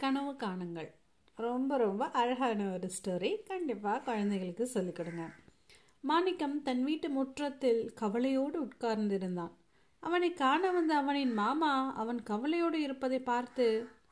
கனவு காணுங்கள். ரொம்ப ரொம்ப அழகான ஒரு ஸ்டோரி. கண்டிப்பாக குழந்தைகளுக்கு சொல்லிக் கொடுங்க. மாணிக்கம் தன் வீட்டு முற்றத்தில் கவலையோடு உட்கார்ந்திருந்தான். அவனை காண வந்த அவனின் மாமா அவன் கவலையோடு இருப்பதை பார்த்து,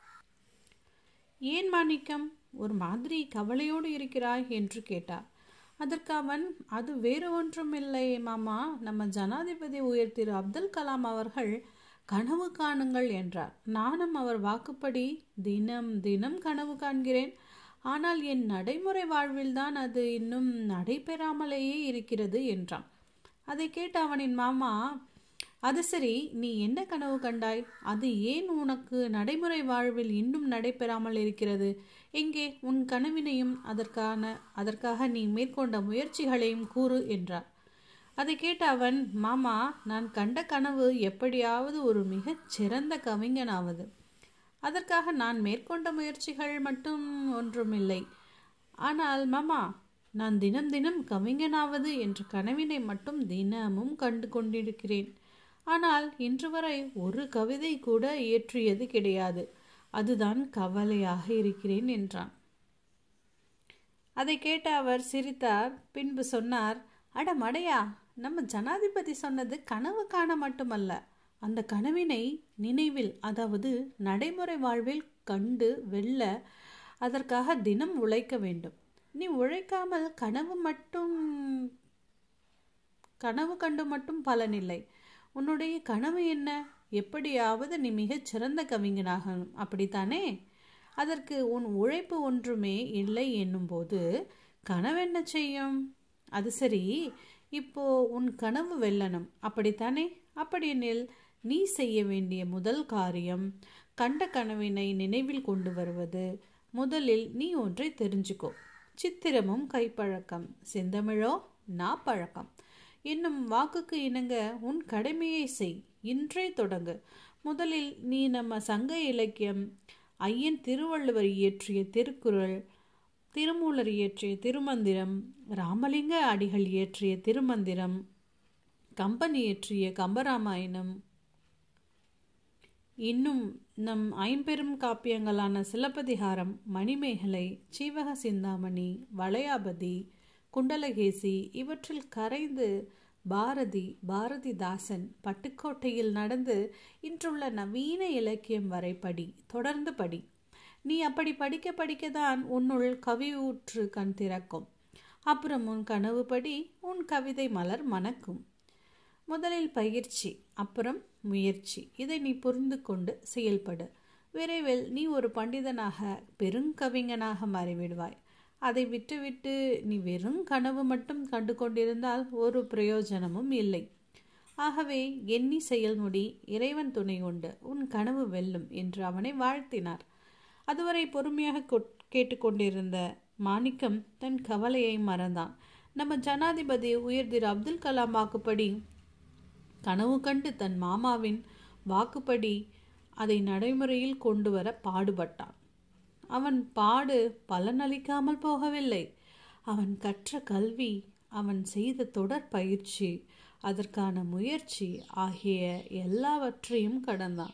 ஏன் மாணிக்கம், ஒரு மாதிரி கவலையோடு இருக்கிறாய் என்று கேட்டார். அதற்கு அவன், அது வேறு ஒன்றும் இல்லை மாமா, நம்ம ஜனாதிபதி உயர் திரு அப்துல் கலாம் அவர்கள் கனவு காணுங்கள் என்றார். நானும் அவர் வாக்குப்படி தினம் தினம் கனவு காண்கிறேன். ஆனால் என் நடைமுறை வாழ்வில்தான் அது இன்னும் நடைபெறாமலேயே இருக்கிறது என்றான். அதை கேட்ட அவனின் மாமா, அது சரி, நீ என்ன கனவு கண்டாய்? அது ஏன் உனக்கு நடைமுறை வாழ்வில் இன்னும் நடைபெறாமல் இருக்கிறது? எங்கே உன் கனவினையும் அதற்காக நீ மேற்கொண்ட முயற்சிகளையும் கூறு என்றார். அதை கேட்ட அவன், மாமா, நான் கண்ட கனவு எப்படியாவது ஒரு மிகச் சிறந்த கவிஞனாவது. அதற்காக நான் மேற்கொண்ட முயற்சிகள் மட்டும் ஒன்றுமில்லை. ஆனால் மாமா, நான் தினம் தினம் கவிஞனாவது என்ற கனவினை மட்டும் தினமும் கண்டு கொண்டிருக்கிறேன். ஆனால் இன்று வரை ஒரு கவிதை கூட இயற்றியது கிடையாது. அதுதான் கவலையாக இருக்கிறேன் என்றான். அதை கேட்ட அவர் சிரித்தார். பின்பு சொன்னார், அட மடையா, நம்ம ஜனாதிபதி சொன்னது கனவு காண மட்டுமல்ல, அந்த கனவினை நினைவில், அதாவது நடைமுறை வாழ்வில் கண்டு வெல்ல அதற்காக தினம் உழைக்க வேண்டும். நீ உழைக்காமல் கனவு கண்டு மட்டும் பலனில்லை. உன்னுடைய கனவு என்ன? எப்படியாவது நீ மிகச் சிறந்த கவிஞனாகணும், அப்படித்தானே? அதற்கு உன் உழைப்பு ஒன்றுமே இல்லை என்னும்போது கனவென்ன செய்யும்? அது சரி, இப்போ உன் கனவு வெல்லணும், அப்படித்தானே? அப்படியெனில் நீ செய்ய வேண்டிய முதல் காரியம் கண்ட கனவினை நினைவில் கொண்டு வருவது. முதலில் நீ ஒன்றை தெரிஞ்சுக்கோ. சித்திரமும் கைப்பழக்கம், செந்தமிழோ நாப்பழக்கம் என்னும் வாக்குக்கு இணங்க உன் கடமையை செய். இன்றே தொடங்கு. முதலில் நீ நம்ம சங்க இலக்கியம், ஐயன் திருவள்ளுவர் இயற்றிய திருக்குறள், திருமூலர் இயற்றிய திருமந்திரம், ராமலிங்க அடிகள் இயற்றிய திருமந்திரம், கம்பன் இயற்றிய கம்பராமாயணம், இன்னும் நம் ஐம்பெரும் காப்பியங்களான சிலப்பதிகாரம், மணிமேகலை, சீவக சிந்தாமணி, வளையாபதி, குண்டலகேசி இவற்றில் கரைந்து பாரதிதாசன் பட்டுக்கோட்டையில் நடந்து இன்றுள்ள நவீன இலக்கியம் வரை படி. தொடர்ந்து படி. நீ அப்படி படிக்க படிக்கத்தான் உன்னுள் கவி ஊற்று கண் திறக்கும். அப்புறம் உன் கனவு படி உன் கவிதை மலர் மணக்கும். முதலில் பயிற்சி, அப்புறம் முயற்சி. இதை நீ புரிந்து கொண்டு செயல்படு. விரைவில் நீ ஒரு பண்டிதனாக, பெருங்கவிஞனாக மாறிவிடுவாய். அதை விட்டுவிட்டு நீ வெறும் கனவு மட்டும் கண்டு கொண்டிருந்தால் ஒரு பிரயோஜனமும் இல்லை. ஆகவே எண்ணி செயல்முடி, இறைவன் துணை கொண்டு உன் கனவு வெல்லும் என்று அவனை வாழ்த்தினார். அதுவரை பொறுமையாக கேட்டுக்கொண்டிருந்த மாணிக்கம் தன் கவலையை மறந்தான். நம்ம ஜனாதிபதி உயர் திரு அப்துல் கலாம் வாக்குப்படி கனவு கண்டு தன் மாமாவின் வாக்குப்படி அதை நடைமுறையில் கொண்டு வர பாடுபட்டான். அவன் பாடு பலனளிக்காமல் போகவில்லை. அவன் கற்ற கல்வி, அவன் செய்த தொடர் பயிற்சி, அதற்கான முயற்சி ஆகிய எல்லாவற்றையும் கடந்தான்.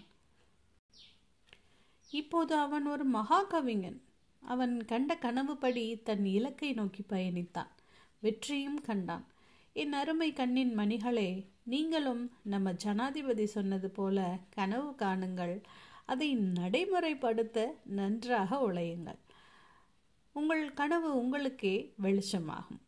இப்போது அவன் ஒரு மகா கவிஞன். அவன் கண்ட கனவுப்படி தன் இலக்கை நோக்கி பயணித்தான். வெற்றியும் கண்டான். என் அருமை கண்ணின் மணிகளே, நீங்களும் நம்ம ஜனாதிபதி சொன்னது போல கனவு காணுங்கள். அதை நடைமுறைப்படுத்த நன்றாக உழையுங்கள். உங்கள் கனவு உங்களுக்கே வெளிச்சமாகும்.